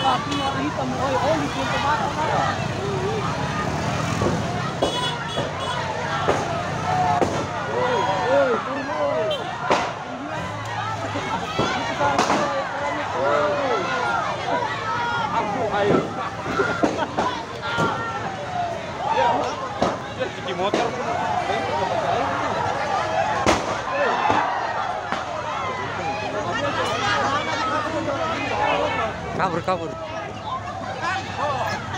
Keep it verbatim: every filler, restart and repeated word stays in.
Tapi warna hitam, oh, oh, di pintu mata mana? Aku ayo. Ya, ya cuci motor. Kabur kabur.